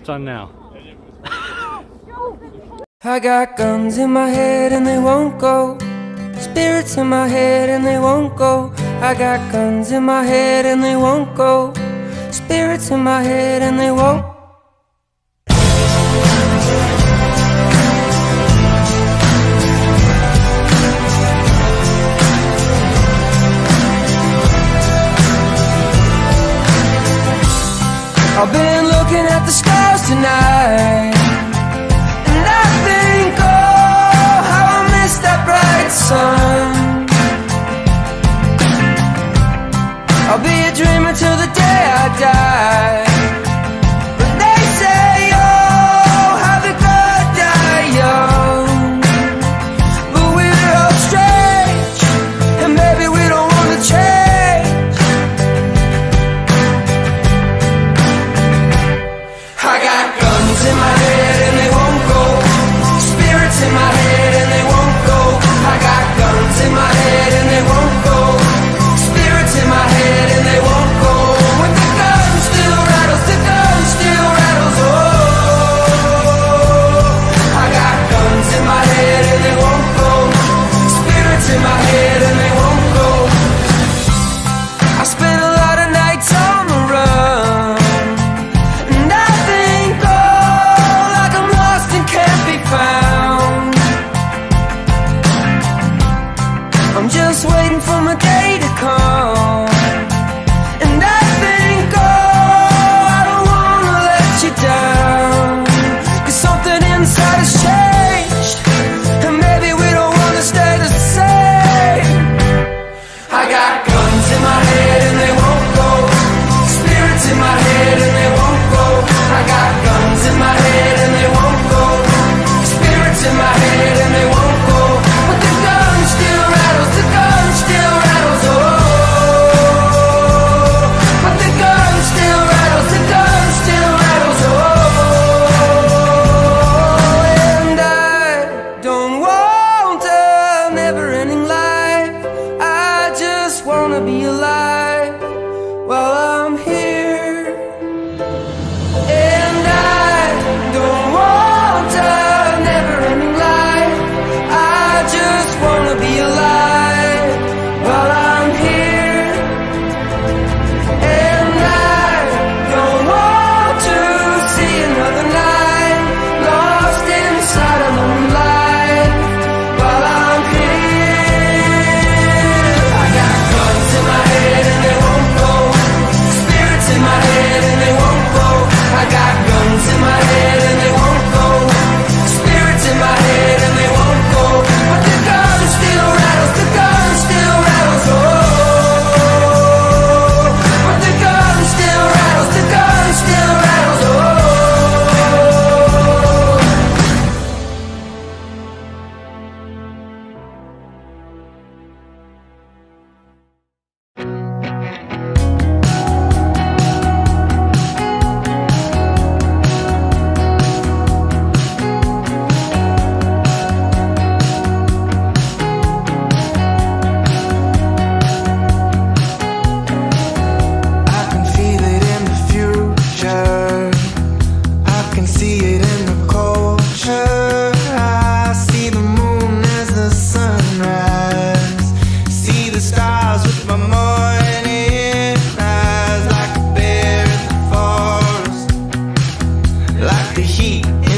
It's on now. I got guns in my head and they won't go. Spirits in my head and they won't go. I got guns in my head and they won't go. Spirits in my head and they won't. I've been looking at the stars tonight, and I think, oh, how I miss that bright sun. I'll be a dreamer till the day I die. But they say, oh, how the good die young. But we're all strange, and maybe we don't want to change. I got guns in my head and they won't go. Spirits in my head and they won't go. I got guns in my head and they won't go. Spirits in my head and they won't go. When the gun still rattles, the gun still rattles. Oh, I got guns in my head and they won't go. Spirits in my head and they won't go. I spent a lot of nights on the run, and I think, oh, like I'm lost and can't be found. I'm just waiting for my day to come. And I think, oh, I don't wanna let you down. 'Cause something inside has changed, and maybe we don't wanna stay the same. I got guns in my head and they won't go. Spirits in my head and they won't go. I got guns in my head and they won't go. Spirits in my head and they won't go. But the gun still rattles, the gun still rattles. Oh, but the gun still rattles, the gun still rattles. Oh, and I don't want a never-ending life. I just wanna be alive while I'm here. And I don't want a never-ending life. I just wanna be alive while I'm here. And I don't want to see another night lost inside a lonely life while I'm here. I got guns in my head and they won't go. Spirits in my head and they won't go. I got guns in my head and they won't go. Spirits in my head and they won't go. But the gun still rattles, the gun still rattles. Oh, but the gun still rattles, the gun still rattles. Oh. I can feel it in the future. I can see it in the culture. I see the moon as the sunrise. See the stars with my morning eyes. Like a bear in the forest, like the heat